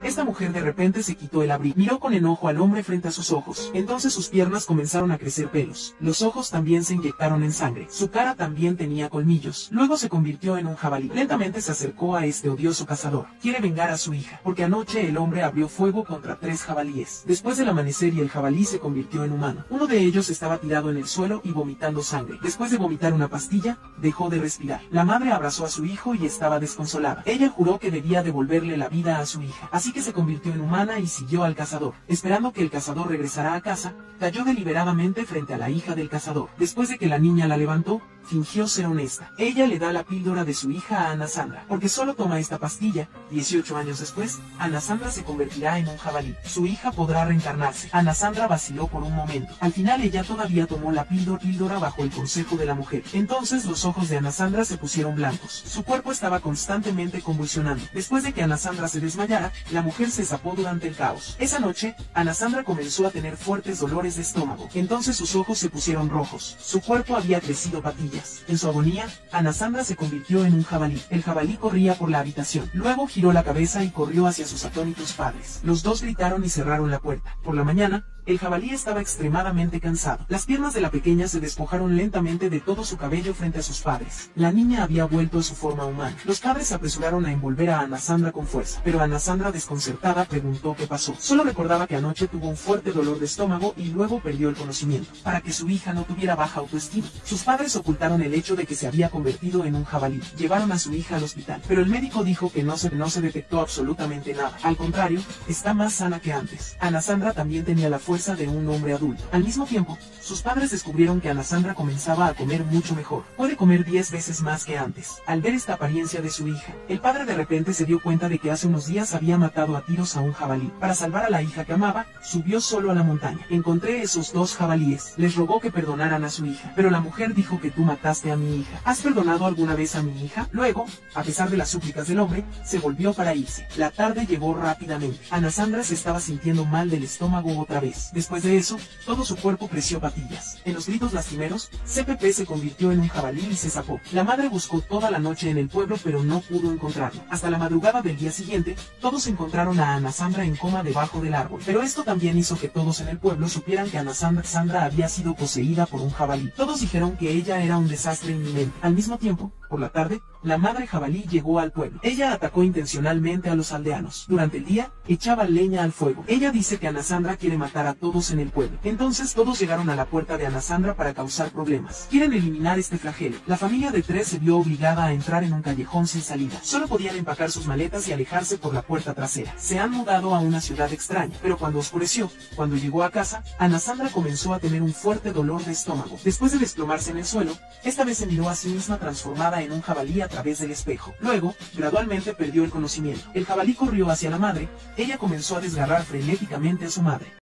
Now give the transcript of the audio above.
Esta mujer de repente se quitó el abrigo, miró con enojo al hombre frente a sus ojos. Entonces sus piernas comenzaron a crecer pelos. Los ojos también se inyectaron en sangre. Su cara también tenía colmillos. Luego se convirtió en un jabalí. Lentamente se acercó a este odioso cazador. Quiere vengar a su hija, porque anoche el hombre abrió fuego contra 3 jabalíes. Después del amanecer y el jabalí se convirtió en humano. Uno de ellos estaba tirado en el suelo y vomitando sangre. Después de vomitar una pastilla, dejó de respirar. La madre abrazó a su hijo y estaba desconsolada. Ella juró que debía devolverle la vida a su hija, así que se convirtió en humana y siguió al cazador. Esperando que el cazador regresara a casa, cayó deliberadamente frente a la hija del cazador. Después de que la niña la levantó, fingió ser honesta. Ella le da la píldora de su hija a Ana Sandra, porque solo toma esta pastilla. 18 años después, Ana Sandra se convertirá en un jabalí. Su hija podrá reencarnarse. Ana Sandra vaciló por un momento. Al final ella todavía tomó la píldora bajo el consejo de la mujer. Entonces los ojos de Ana Sandra se pusieron blancos. Su cuerpo estaba constantemente convulsionando. Después de que Ana Sandra se desmayara, la mujer se zapó durante el caos. Esa noche, Ana Sandra comenzó a tener fuertes dolores de estómago. Entonces sus ojos se pusieron rojos. Su cuerpo había crecido patillas. En su agonía, Ana Sandra se convirtió en un jabalí. El jabalí corría por la habitación. Luego giró la cabeza y corrió hacia sus atónitos padres. Los dos gritaron y cerraron la puerta. Por la mañana, el jabalí estaba extremadamente cansado. Las piernas de la pequeña se despojaron lentamente de todo su cabello frente a sus padres. La niña había vuelto a su forma humana. Los padres se apresuraron a envolver a Ana Sandra con fuerza, pero Ana Sandra, desconcertada, preguntó qué pasó. Solo recordaba que anoche tuvo un fuerte dolor de estómago y luego perdió el conocimiento. Para que su hija no tuviera baja autoestima, sus padres ocultaron el hecho de que se había convertido en un jabalí. Llevaron a su hija al hospital, pero el médico dijo que no se detectó absolutamente nada. Al contrario, está más sana que antes. Ana Sandra también tenía la fuerza de un hombre adulto. Al mismo tiempo, sus padres descubrieron que Ana Sandra comenzaba a comer mucho mejor. Puede comer 10 veces más que antes. Al ver esta apariencia de su hija, el padre de repente se dio cuenta de que hace unos días había matado a tiros a un jabalí. Para salvar a la hija que amaba, subió solo a la montaña. Encontré esos 2 jabalíes. Les rogó que perdonaran a su hija, pero la mujer dijo que tú mataste a mi hija. ¿Has perdonado alguna vez a mi hija? Luego, a pesar de las súplicas del hombre, se volvió para irse. La tarde llegó rápidamente. Ana Sandra se estaba sintiendo mal del estómago otra vez. Después de eso, todo su cuerpo creció patillas. En los gritos lastimeros, CPP se convirtió en un jabalí y se zapó. La madre buscó toda la noche en el pueblo pero no pudo encontrarlo. Hasta la madrugada del día siguiente, todos encontraron a Ana Sandra en coma debajo del árbol. Pero esto también hizo que todos en el pueblo supieran que Ana Sandra había sido poseída por un jabalí. Todos dijeron que ella era un desastre inminente. Al mismo tiempo, por la tarde, la madre jabalí llegó al pueblo. Ella atacó intencionalmente a los aldeanos. Durante el día, echaba leña al fuego. Ella dice que Ana Sandra quiere matar a todos en el pueblo. Entonces todos llegaron a la puerta de Ana Sandra para causar problemas. Quieren eliminar este flagelo. La familia de 3 se vio obligada a entrar en un callejón sin salida. Solo podían empacar sus maletas y alejarse por la puerta trasera. Se han mudado a una ciudad extraña, pero cuando oscureció, cuando llegó a casa, Ana Sandra comenzó a tener un fuerte dolor de estómago. Después de desplomarse en el suelo, esta vez se miró a sí misma transformada en un jabalí a través del espejo. Luego, gradualmente perdió el conocimiento. El jabalí corrió hacia la madre. Ella comenzó a desgarrar frenéticamente a su madre.